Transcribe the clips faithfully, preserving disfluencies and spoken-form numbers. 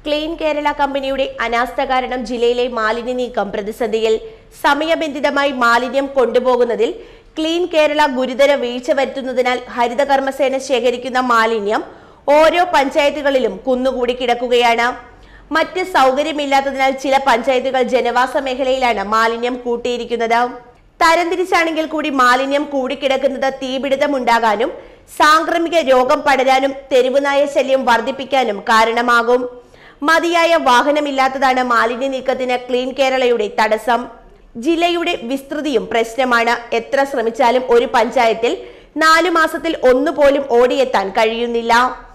Clean Kerala കമ്പനിയുടെ അനാസ്ഥ കാരണം ജില്ലയിലെ മാലിന്യ നീക്കം പ്രതിസന്ധിയിൽ. സമയബന്ധിതമായി മാലിന്യം കൊണ്ടുപോകുന്നതിൽ ക്ലീൻ കേരള ഗുരുതര വീഴ്ച വരുത്തുന്നതിനാൽ ഹരിതകർമ്മസേന ശേഖരിക്കുന്ന മാലിന്യം ഓരോ പഞ്ചായത്തുകളിലും കുന്നുകൂടി കിടക്കുകയാണ്. മറ്റ് സൗകര്യമില്ലാത്തതിനാൽ ചില പഞ്ചായത്തുകൾ ജനവാസ മേഖലയിലാണ് മാലിന്യം കൂട്ടിയിരിക്കുന്നത്. തരംതിരിച്ചാണെങ്കിൽ കൂടി മാലിന്യം കൂടിക്കിടക്കുന്നത് തീപിടുത്തമുണ്ടാകാനും സാംക്രമിക രോഗം പടരാനും തെരുവുനായ ശല്യം വർദ്ധിപ്പിക്കാനും കാരണമാകും. മതിയായ വാഹനമില്ലാത്തതാണ് മാലിന്യ നീക്കത്തിന് ക്ലീൻ കേരളയുടെ തടസ്സം. ജില്ലയുടെ വിസ്തൃതിയും പ്രശ്നമാണ്. എത്ര ശ്രമിച്ചാലും ഒരു പഞ്ചായത്തിൽ നാലു മാസത്തിൽ ഒന്നുപോലും ഓടിയെത്താൻ കഴിയുന്നില്ല.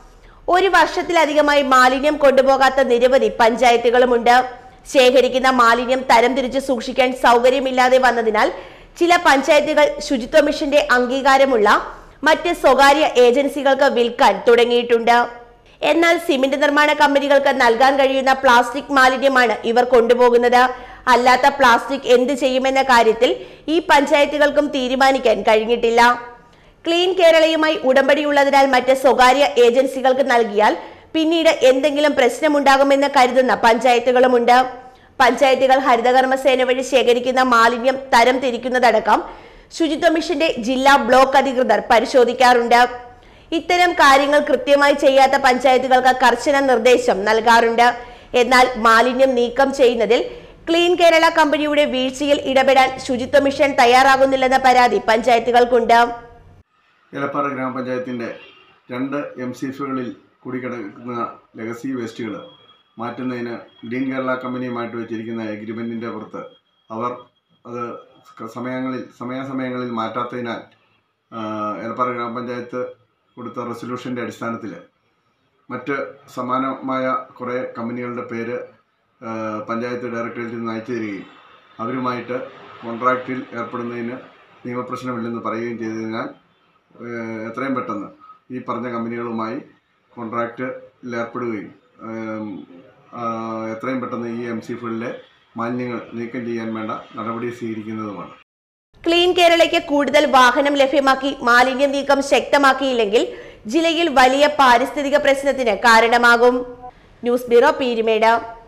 ഒരു വർഷത്തിലധികമായി മാലിന്യം കൊണ്ടുപോകാത്ത നിരവധി പഞ്ചായത്തുകളുമുണ്ട്. ശേഖരിക്കുന്ന മാലിന്യം തരംതിരിച്ച് സൂക്ഷിക്കാൻ സൗകര്യമില്ലാതെ വന്നതിനാൽ ചില പഞ്ചായത്തുകൾ ശുചിത്വ മിഷന്റെ അംഗീകാരമുള്ള മറ്റ് സ്വകാര്യ ഏജൻസികൾക്ക് വിൽക്കാൻ തുടങ്ങിയിട്ടുണ്ട്. എന്നാൽ സിമന്റ് നിർമ്മാണ കമ്പനികൾക്ക് നൽകാൻ കഴിയുന്ന പ്ലാസ്റ്റിക് മാലിന്യമാണ് ഇവർ കൊണ്ടുപോകുന്നത്. അല്ലാത്ത പ്ലാസ്റ്റിക് എന്ത് ചെയ്യുമെന്ന കാര്യത്തിൽ ഈ പഞ്ചായത്തുകൾക്കും തീരുമാനിക്കാൻ കഴിഞ്ഞിട്ടില്ല. ക്ലീൻ കേരളയുമായി ഉടമ്പടിയുള്ളതിനാൽ മറ്റ് സ്വകാര്യ ഏജൻസികൾക്ക് നൽകിയാൽ പിന്നീട് എന്തെങ്കിലും പ്രശ്നമുണ്ടാകുമെന്ന് കരുതുന്ന പഞ്ചായത്തുകളുമുണ്ട്. പഞ്ചായത്തുകൾ ഹരിതകർമ്മസേന വഴി ശേഖരിക്കുന്ന മാലിന്യം തരം തിരിക്കുന്നതടക്കം ശുചിത്വ മിഷന്റെ ജില്ലാ ബ്ലോക്ക് അധികൃതർ പരിശോധിക്കാറുണ്ട്. ഇത്തരം കാര്യങ്ങൾ കൃത്യമായി ചെയ്യാത്ത പഞ്ചായത്തുകൾക്ക് കർശന നിർദ്ദേശം നൽകാറുണ്ട്. എന്നാൽ മാലിന്യം നീക്കം ചെയ്യുന്നതിൽ ക്ലീൻ കേരള കമ്പനിയുടെ വീഴ്ചയിൽ ഇടപെടാൻ ശുചിത്വ മിഷൻ തയ്യാറാകുന്നില്ലെന്ന പരാതി പഞ്ചായത്തുകൾക്കുണ്ട്. എടപ്പാറ ഗ്രാമപഞ്ചായത്തിന്റെ രണ്ട് എം സി എഫുകളിൽ കൂടിക്കിടക്കുന്ന ലെഗസി വേസ്റ്റുകൾ മാറ്റുന്നതിന് ക്ലീൻ കേരള കമ്പനിയുമായിട്ട് വെച്ചിരിക്കുന്ന എഗ്രിമെന്റിന്റെ പുറത്ത് അവർ അത് സമയങ്ങളിൽ സമയാസമയങ്ങളിൽ മാറ്റാത്തതിനാൽ എടപ്പാറ ഗ്രാമപഞ്ചായത്ത് കൊടുത്ത റെസൊല്യൂഷൻ്റെ അടിസ്ഥാനത്തിൽ മറ്റ് സമാനമായ കുറേ കമ്പനികളുടെ പേര് പഞ്ചായത്ത് ഡയറക്ടറേറ്റിൽ നിന്ന് അയച്ചു തരികയും അവരുമായിട്ട് കോൺട്രാക്റ്റിൽ ഏർപ്പെടുന്നതിന് നിയമപ്രശ്നമില്ലെന്ന് പറയുകയും ചെയ്തതിനാൽ എത്രയും പെട്ടെന്ന് ഈ പറഞ്ഞ കമ്പനികളുമായി കോൺട്രാക്റ്റിൽ ഏർപ്പെടുകയും എത്രയും പെട്ടെന്ന് ഈ എം സി ഫുകളിലെ മാലിന്യങ്ങൾ നീക്കം ചെയ്യാൻ വേണ്ട നടപടി സ്വീകരിക്കുന്നതുമാണ്. ക്ലീൻ കേരളയ്ക്ക് കൂടുതൽ വാഹനം ലഭ്യമാക്കി മാലിന്യ നീക്കം ശക്തമാക്കിയില്ലെങ്കിൽ ജില്ലയിൽ വലിയ പാരിസ്ഥിതിക പ്രശ്നത്തിന് കാരണമാകും. News bureau Peermade.